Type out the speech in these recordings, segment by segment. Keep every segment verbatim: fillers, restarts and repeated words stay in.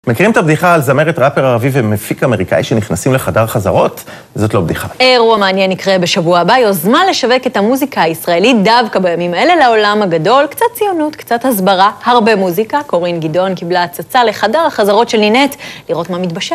מכירים את הבדיחה על זמרת ראפר ערבי ומפיק אמריקאי שנכנסים לחדר חזרות? זאת לא בדיחה. אירוע מעניין יקרה בשבוע הבא, יוזמה לשווק את המוזיקה הישראלית דווקא בימים האלה לעולם הגדול, קצת ציונות, קצת הסברה, הרבה מוזיקה. קורין גדעון קיבלה הצצה לחדר החזרות של נינט, לראות מה מתבשל.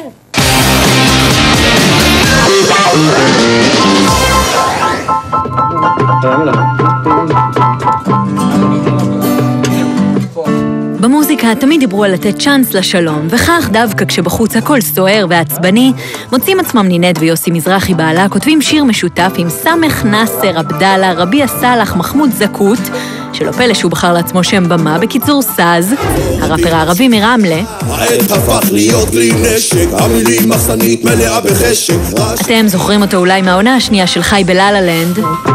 במוזיקה תמיד דיברו על לתת צ'אנס לשלום, וכך דווקא כשבחוץ הכל סוער ועצבני, מוצאים עצמם נינט ויוסי מזרחי בעלה, כותבים שיר משותף עם סמך נאסר עבדאללה, רבי הסלח, מחמוד זקות, שלא פלא שהוא בחר לעצמו שם במה, בקיצור סאז, הראפר הערבי מרמלה. העת הפך להיות כלי נשק, המילים מחסנית מלאה בחשק. אתם זוכרים אותו אולי מהעונה השנייה של חי בלה-לה לנד.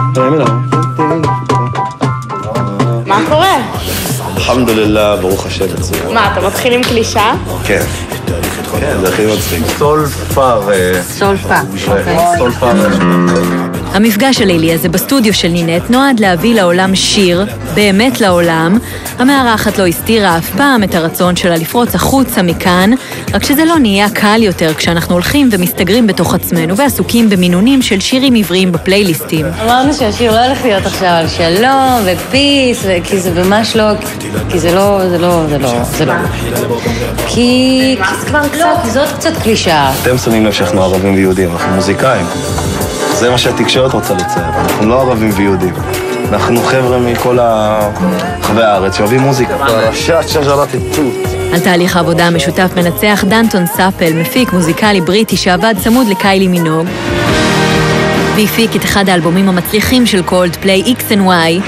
מה קורה? אלחמדולillah, ברוך השם בצורה. מה, אתה מתחיל עם קלישה? כן. כן, זה הכי מצחיק. סולפר. סולפה. סולפר. המפגש הלילי הזה בסטודיו של נינט נועד להביא לעולם שיר, באמת לעולם. המארחת לא הסתירה אף פעם את הרצון שלה לפרוץ החוצה מכאן, רק שזה לא נהיה קל יותר כשאנחנו הולכים ומסתגרים בתוך עצמנו ועסוקים במינונים של שירים עבריים בפלייליסטים. אמרנו שהשיר לא הולך להיות עכשיו על שלום ופיס, כי זה ממש לא, כי זה לא, זה לא, זה לא, זה לא. כי זה כבר קצת, זאת קצת קלישה. אתם שמים לב שאנחנו ערבים ויהודים, אנחנו מוזיקאים. זה מה שהתקשורת רוצה לצייר, אנחנו לא ערבים ויהודים. אנחנו חבר'ה מכל רחבי הארץ שאוהבים מוזיקה. פרשת שזרת תות. על תהליך העבודה המשותף מנצח דנטון סאפל, מפיק מוזיקלי בריטי שעבד צמוד לקיילי מינוג, והפיק את אחד האלבומים המצליחים של קולדפליי, איקס אנד וואי.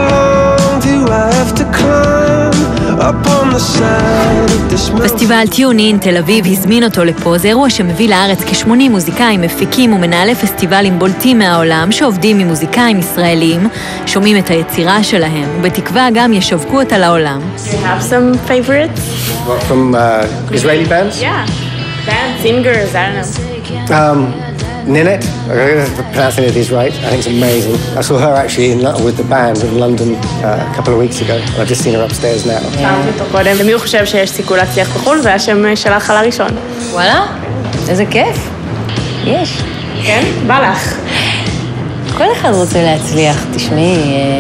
פסטיבל טיונין תל אביב הזמין אותו לפה, זה אירוע שמביא לארץ כ-שמונים מוזיקאים, מפיקים ומנהלי פסטיבלים בולטים מהעולם שעובדים עם מוזיקאים ישראלים, שומעים את היצירה שלהם, ובתקווה גם ישווקו אותה לעולם. You have some favorites? From uh, Israeli bands? Yeah. Bands, singers, I don't know. Um, Ninette, I don't know if I'm pronouncing it is right. I think it's amazing. I saw her actually in, with the band in London uh, a couple of weeks ago. I've just seen her upstairs now. שמעתי אותו קודם, ומי הוא חושב שיש סיכוי להצליח בחו"ל, והשם שלך על הראשון. וואלה? איזה כיף. יש. כן? בא לך. כל אחד רוצה להצליח. תשמעי,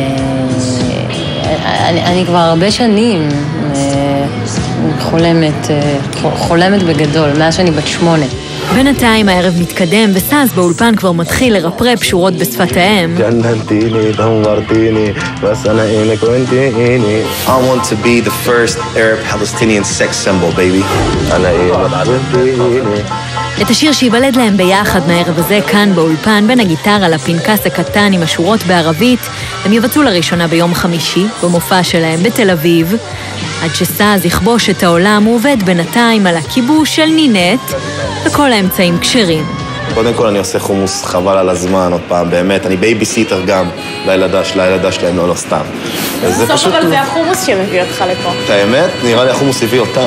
אני, אני כבר הרבה שנים חולמת, חולמת בגדול, מאז שאני בת שמונה. בינתיים הערב מתקדם וסאז באולפן כבר מתחיל לרפרפ שורות בשפת האם. ג'ננתיני, דמרתיני, וסנה אינק ונתיני. I want to be the first Arab Palestinian sex symbol, baby. אנה אינק. את השיר שיבלד להם ביחד מהערב הזה כאן באולפן בין הגיטרה לפנקס הקטן עם השורות בערבית, הם יבצעו לראשונה ביום חמישי במופע שלהם בתל אביב. עד שסאז יכבוש את העולם הוא עובד בינתיים על הכיבוש של נינט וכל האמצעים כשרים. קודם כל אני עושה חומוס חבל על הזמן עוד פעם, באמת, אני בייביסיטר גם לילדה שלה, לילדה שלהם, לא, לא סתם. בסוף אבל זה החומוס שמביא אותך לפה. את האמת? נראה לי החומוס הביא אותם.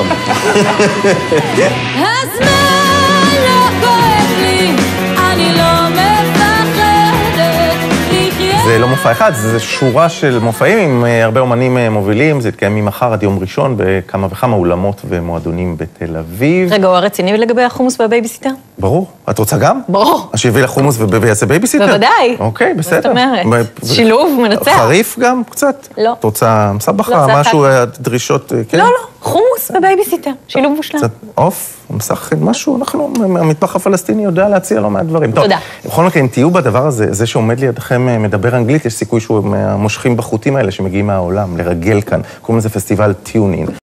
זה לא מופע אחד, זה שורה של מופעים עם הרבה אומנים מובילים, זה יתקיים ממחר עד יום ראשון בכמה וכמה אולמות ומועדונים בתל אביב. רגע, הוא הרציני לגבי החומוס והבייביסיטר? ברור. את רוצה גם? ברור. אז שיביא לך חומוס ויעשה בייביסיטר? בוודאי. אוקיי, בסדר. זאת אומרת, שילוב מנצח. חריף גם קצת? לא. את רוצה מסבכה, משהו, דרישות, כן? לא, לא, חומוס ובייביסיטר, שילוב מושלם. קצת עוף, מסך, משהו, אנחנו, המטבח הפלסטיני יודע להציע לו מהדברים. תודה. בכל מקרה, אם תהיו בדבר הזה, זה שעומד לידכם מדבר אנגלית, יש סיכוי שהוא מושכים בחוטים האלה שמגיעים מהעולם, לרגל כאן. קוראים לזה פסטיבל טיונין.